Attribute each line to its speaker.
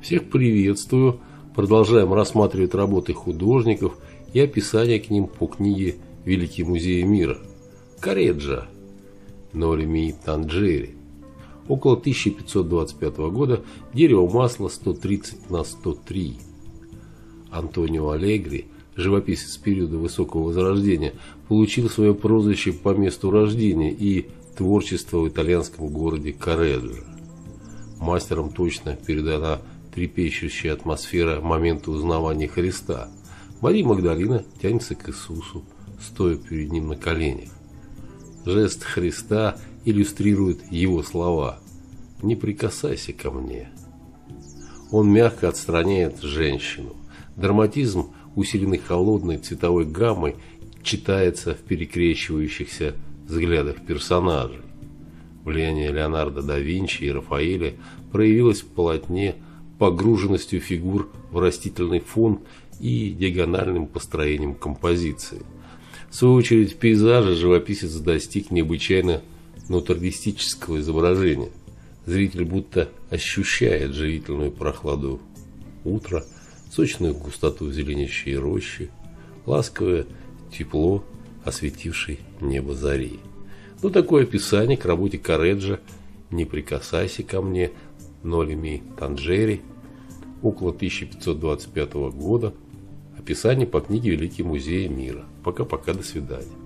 Speaker 1: Всех приветствую. Продолжаем рассматривать работы художников и описание к ним по книге «Великие музеи мира». Корреджо, Норимий Танджери. Около 1525 года. Дерево масла 130 на 103. Антонио Аллегри, живописец периода Высокого Возрождения, получил свое прозвище по месту рождения и творчества в итальянском городе Корреджо. Мастером точно передана трепещущая атмосфера момента узнавания Христа. Мария Магдалина тянется к Иисусу, стоя перед ним на коленях. Жест Христа иллюстрирует его слова: «Не прикасайся ко мне». Он мягко отстраняет женщину. Драматизм, усиленный холодной цветовой гаммой, читается в перекрещивающихся взглядах персонажей. Влияние Леонардо да Винчи и Рафаэля проявилось в полотне погруженностью фигур в растительный фон и диагональным построением композиции. В свою очередь в пейзаже живописец достиг необычайно натуралистического изображения. Зритель будто ощущает живительную прохладу утра, сочную густоту зеленеющей рощи, ласковое тепло, осветившей небо зари. Но такое описание к работе Корреджо «Не прикасайся ко мне», Норимий Танджери, около 1525 года. Описание по книге «Великие музеи мира». Пока-пока, до свидания.